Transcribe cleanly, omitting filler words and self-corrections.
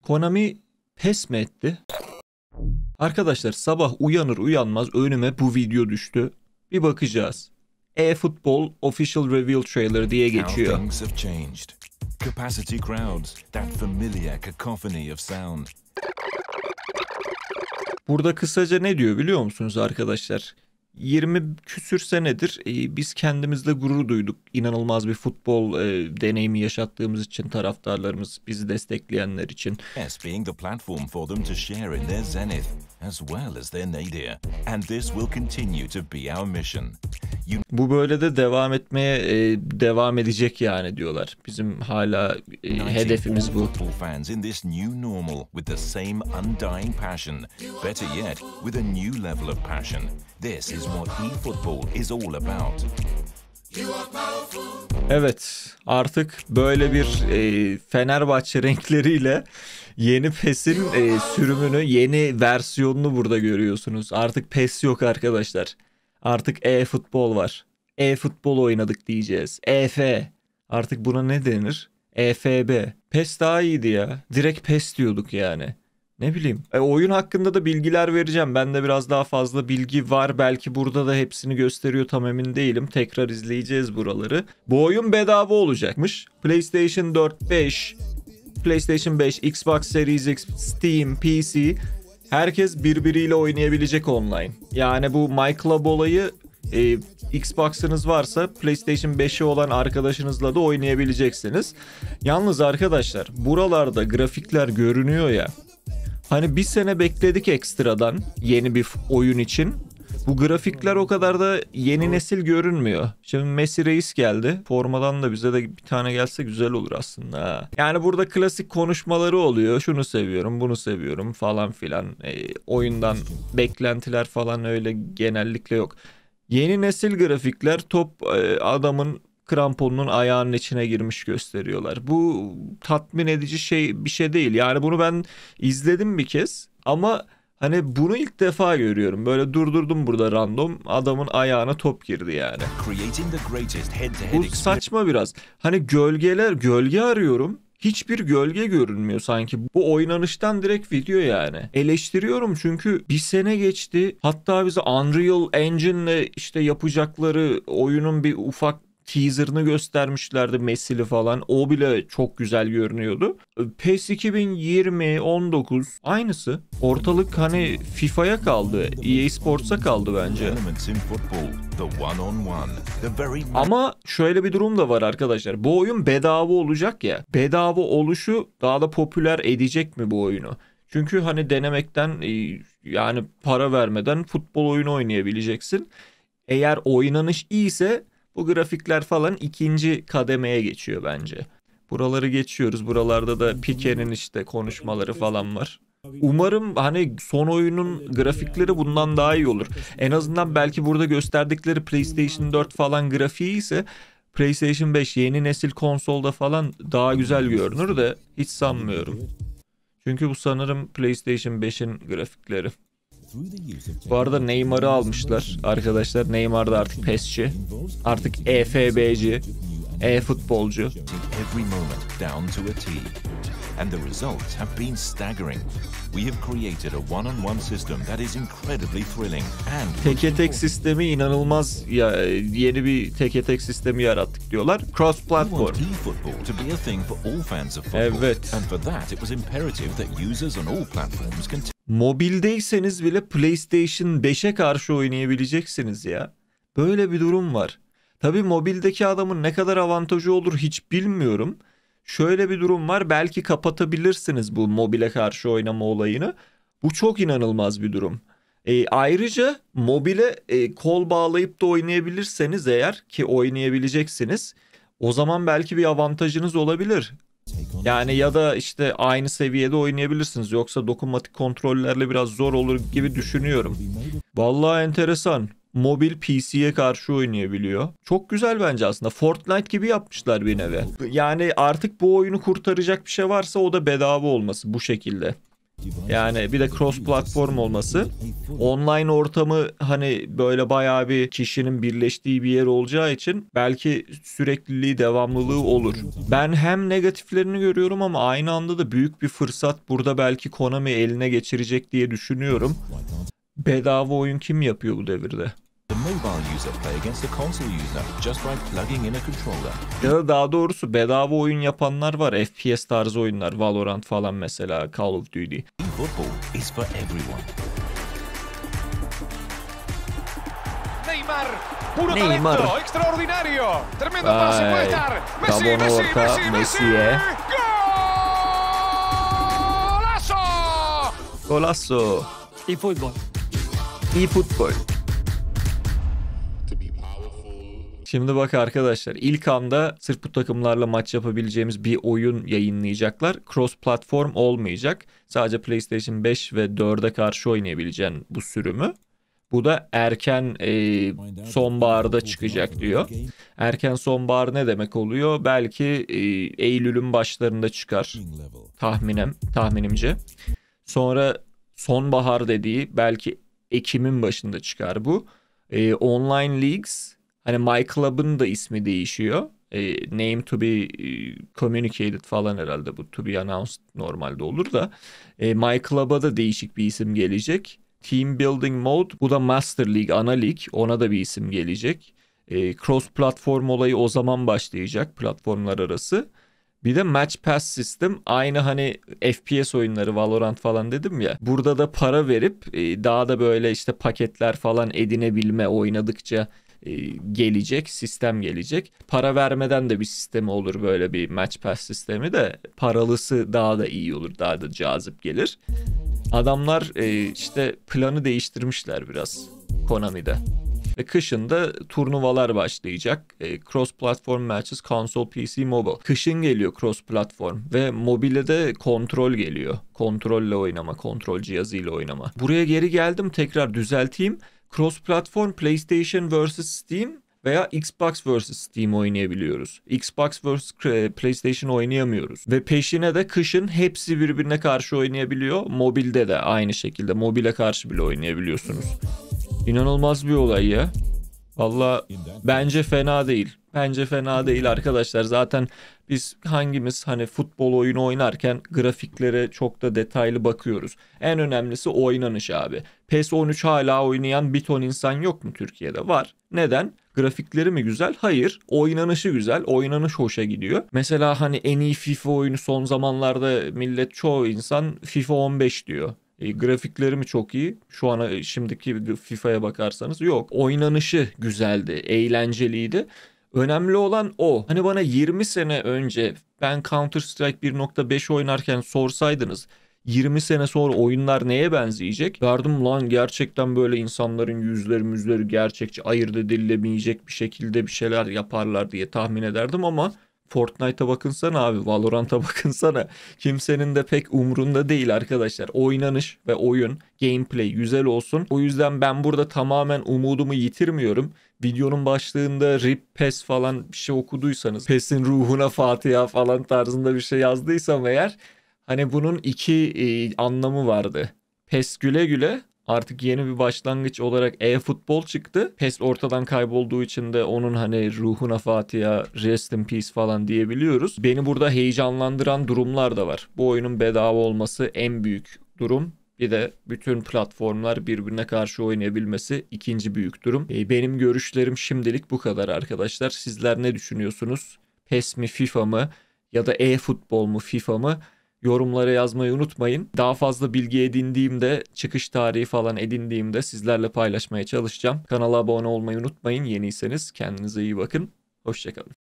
Konami pes mi etti? Arkadaşlar sabah uyanır uyanmaz önüme bu video düştü. Bir bakacağız. eFootball Official Reveal Trailer diye geçiyor. Burada kısaca ne diyor biliyor musunuz arkadaşlar? 20 küsür senedir biz kendimizle gurur duyduk. İnanılmaz bir futbol deneyimi yaşattığımız için taraftarlarımız, bizi destekleyenler için. Yes, being the platform for them to share in their zenith as well as their nadir. And this will continue to be our mission. Bu böyle de devam etmeye devam edecek yani diyorlar. Bizim hala hedefimiz bu. Fans in this new normal with the same undying passion. Better yet, with a new level of passion. This is what eFootball is all about. Evet, artık böyle bir Fenerbahçe renkleriyle yeni PES'in sürümünü, yeni versiyonunu burada görüyorsunuz. Artık PES yok arkadaşlar. Artık eFootball var. eFootball oynadık diyeceğiz. EF. Artık buna ne denir? EFB. PES daha iyiydi ya. Direkt PES diyorduk yani. Ne bileyim. Oyun hakkında da bilgiler vereceğim. Bende biraz daha fazla bilgi var. Belki burada da hepsini gösteriyor, tam emin değilim. Tekrar izleyeceğiz buraları. Bu oyun bedava olacakmış. PlayStation 4, 5, PlayStation 5, Xbox Series X, Steam, PC... Herkes birbiriyle oynayabilecek online. Yani bu My Club olayı Xbox'ınız varsa PlayStation 5'i olan arkadaşınızla da oynayabileceksiniz. Yalnız arkadaşlar buralarda grafikler görünüyor ya. Hani bir sene bekledik ekstradan yeni bir oyun için. Bu grafikler o kadar da yeni nesil görünmüyor. Şimdi Messi Reis geldi. Formadan da bize de bir tane gelse güzel olur aslında. Yani burada klasik konuşmaları oluyor. Şunu seviyorum, bunu seviyorum falan filan. Oyundan beklentiler falan öyle genellikle yok. Yeni nesil grafikler top adamın kramponunun ayağının içine girmiş gösteriyorlar. Bu tatmin edici bir şey değil. Yani bunu ben izledim bir kez ama... Hani bunu ilk defa görüyorum. Böyle durdurdum burada random. Adamın ayağına top girdi yani. Bu saçma biraz. Hani gölge arıyorum. Hiçbir gölge görünmüyor sanki. Bu oynanıştan direkt video yani. Eleştiriyorum çünkü bir sene geçti. Hatta bize Unreal Engine'le işte yapacakları oyunun bir ufak teaser'ını göstermişlerdi, Messi'li falan. O bile çok güzel görünüyordu. PES 2020, 19 aynısı. Ortalık hani FIFA'ya kaldı. EA Sports'a kaldı bence. Ama şöyle bir durum da var arkadaşlar. Bu oyun bedava olacak ya. Bedava oluşu daha da popüler edecek mi bu oyunu? Çünkü hani denemekten yani para vermeden futbol oyunu oynayabileceksin. Eğer oynanış iyiyse bu grafikler falan ikinci kademeye geçiyor bence. Buraları geçiyoruz. Buralarda da Pique'nin işte konuşmaları falan var. Umarım hani son oyunun grafikleri bundan daha iyi olur. En azından belki burada gösterdikleri PlayStation 4 falan grafiği ise PlayStation 5 yeni nesil konsolda falan daha güzel görünür de hiç sanmıyorum. Çünkü bu sanırım PlayStation 5'in grafikleri. Bu arada Neymar'ı almışlar arkadaşlar. Neymar da artık PES'çi. Artık EFB'ci. eFootballcu. And the results have been staggering. We have created a one-on-one system that is incredibly thrilling and teke tek sistemi inanılmaz ya, yeni bir teke tek sistemi yarattık diyorlar. Cross platform. Evet. And for that it was imperative that users on all platforms can mobildeyseniz bile PlayStation 5'e karşı oynayabileceksiniz ya. Böyle bir durum var. Tabii mobildeki adamın ne kadar avantajı olur hiç bilmiyorum. Şöyle bir durum var, belki kapatabilirsiniz bu mobile karşı oynama olayını. Bu çok inanılmaz bir durum. Ayrıca mobile kol bağlayıp da oynayabilirseniz eğer, ki oynayabileceksiniz, o zaman belki bir avantajınız olabilir. Yani ya da işte aynı seviyede oynayabilirsiniz. Yoksa dokunmatik kontrollerle biraz zor olur gibi düşünüyorum. Vallahi enteresan. Mobil PC'ye karşı oynayabiliyor. Çok güzel bence aslında. Fortnite gibi yapmışlar bir nevi. Yani artık bu oyunu kurtaracak bir şey varsa o da bedava olması bu şekilde. Yani bir de cross platform olması. Online ortamı hani böyle bayağı bir kişinin birleştiği bir yer olacağı için belki sürekliliği, devamlılığı olur. Ben hem negatiflerini görüyorum ama aynı anda da büyük bir fırsat burada belki Konami eline geçirecek diye düşünüyorum. Bedava oyun kim yapıyor bu devirde? The mobile user play against the console user just by plugging in a controller. Ya da daha doğrusu bedava oyun yapanlar var. FPS tarzı oyunlar. Valorant falan mesela. Call of Duty. eFootball is for everyone. Neymar, puro Neymar. talento, extraordinario, tremendo pase puede Ay, estar. Messi, Gabon'a Messi, orta, Messi, Messi, Messi'ye. golazo! Golazo. eFootball. eFootball. Şimdi bak arkadaşlar, ilk anda sırf bu takımlarla maç yapabileceğimiz bir oyun yayınlayacaklar. Cross platform olmayacak. Sadece PlayStation 5 ve 4'e karşı oynayabileceğin bu sürümü. Bu da erken sonbaharda çıkacak diyor. Erken sonbahar ne demek oluyor? Belki Eylül'ün başlarında çıkar. Tahminimce. Sonra sonbahar dediği belki Ekim'in başında çıkar bu. Online Leagues, hani My Club'ın da ismi değişiyor. Name to be communicated falan herhalde, bu to be announced normalde olur da. My Club'a da değişik bir isim gelecek. Team Building Mode, bu da Master League, ana lig, ona da bir isim gelecek. Cross platform olayı o zaman başlayacak, platformlar arası. Bir de Match Pass sistem, aynı hani FPS oyunları Valorant falan dedim ya. Burada da para verip daha da böyle işte paketler falan edinebilme, oynadıkça gelecek, sistem gelecek. Para vermeden de bir sistemi olur, böyle bir Match Pass sistemi de. Paralısı daha da iyi olur, daha da cazip gelir. Adamlar işte planı değiştirmişler biraz Konami'de. Ve kışın da turnuvalar başlayacak. Cross platform matches, console, PC, mobile. Kışın geliyor cross platform ve mobile de kontrol geliyor. Kontrolle oynama, kontrol cihazıyla oynama. Buraya geri geldim, tekrar düzelteyim. Cross platform PlayStation vs Steam veya Xbox vs Steam oynayabiliyoruz. Xbox vs PlayStation oynayamıyoruz. Ve peşine de kışın hepsi birbirine karşı oynayabiliyor. Mobilde de aynı şekilde. Mobile karşı bile oynayabiliyorsunuz. İnanılmaz bir olay ya. Valla bence fena değil. Bence fena değil arkadaşlar. Zaten biz hangimiz hani futbol oyunu oynarken grafiklere çok da detaylı bakıyoruz. En önemlisi oynanış abi. PES 13 hala oynayan bir ton insan yok mu Türkiye'de? Var. Neden? Grafikleri mi güzel? Hayır. Oynanışı güzel. Oynanış hoşa gidiyor. Mesela hani en iyi FIFA oyunu son zamanlarda millet, çoğu insan FIFA 15 diyor. Grafikleri mi çok iyi? Şu an şimdiki FIFA'ya bakarsanız yok. Oynanışı güzeldi, eğlenceliydi. Önemli olan o. Hani bana 20 sene önce ben Counter Strike 1.5 oynarken sorsaydınız 20 sene sonra oyunlar neye benzeyecek? Derdim lan gerçekten böyle insanların yüzleri gerçekçi, ayırt edilemeyecek bir şekilde bir şeyler yaparlar diye tahmin ederdim ama Fortnite'a bakınsana abi, Valorant'a bakınsana. Kimsenin de pek umrunda değil arkadaşlar. Oynanış ve oyun, gameplay güzel olsun. O yüzden ben burada tamamen umudumu yitirmiyorum. Videonun başlığında RIP PES falan bir şey okuduysanız, PES'in ruhuna Fatiha falan tarzında bir şey yazdıysam eğer, hani bunun iki anlamı vardı. PES güle güle. Artık yeni bir başlangıç olarak e-futbol çıktı. PES ortadan kaybolduğu için de onun hani ruhuna Fatiha, rest in peace falan diyebiliyoruz. Beni burada heyecanlandıran durumlar da var. Bu oyunun bedava olması en büyük durum. Bir de bütün platformlar birbirine karşı oynayabilmesi ikinci büyük durum. Benim görüşlerim şimdilik bu kadar arkadaşlar. Sizler ne düşünüyorsunuz? PES mi, FIFA mı, ya da e-futbol mu, FIFA mı? Yorumlara yazmayı unutmayın. Daha fazla bilgi edindiğimde, çıkış tarihi falan edindiğimde sizlerle paylaşmaya çalışacağım. Kanala abone olmayı unutmayın. Yeniyseniz kendinize iyi bakın. Hoşça kalın.